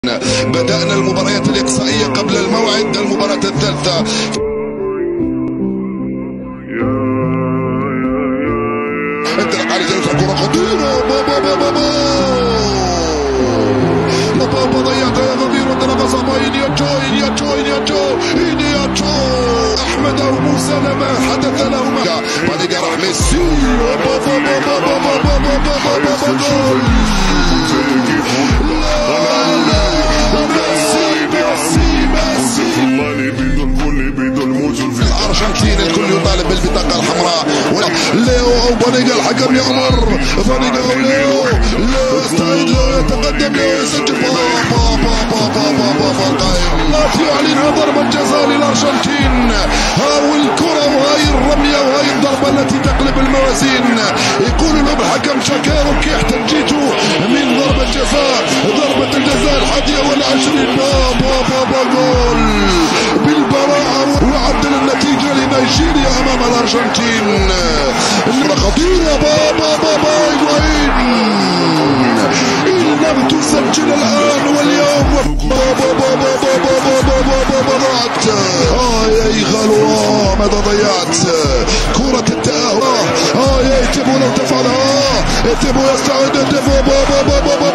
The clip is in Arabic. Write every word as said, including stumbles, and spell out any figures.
بدأنا المباريات الإقصائية قبل الموعد، المباراة الثالثة. انطلق على جلسة كرة خطيرة، بابا بابا بابا بابا ضيعت يا غدير وانطلق صباين يا جو يا جو يا جو يا جو أحمد أو موسى لما حدث لهما بعد راح ميسي بابا بابا بابا بابا بابا بابا الارجنتين الكل يطالب بالبطاقه الحمراء. ليو او بانيجا الحكم يامر بانيجا او ليو لا استعيد ليو يتقدم ليو يسجل بابا بابا بابا بابا القائم يعلن ضربه جزاء للارجنتين. هاو الكره وهاي الرميه وهاي الضربه التي تقلب الموازين. يقول لهم الحكم شاكيرو كي احتجيتوا من ضربه جزاء، ضربه الجزاء الحادية والعشرين بابا بابا جول بالبراءه وعدل النتيجه لنيجيريا امام الارجنتين. الكره خطيره بابا بابا هيغوين ان لم تسجل الان واليوم بابا بابا بابا بابا بابا ضاعت. اه يا غلوه ماذا ضيعت كره التاهل. اه يا تبو لو تفعلها تبو يستعد تبو بابا بابا